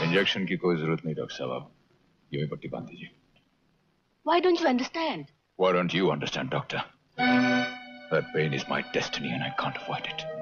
Injection की कोई जरूरत नहीं डॉक्टर साहब, यूं ही पट्टी बांध दीजिए। Why don't you understand? Why don't you understand, doctor? That pain is my destiny and I can't avoid it.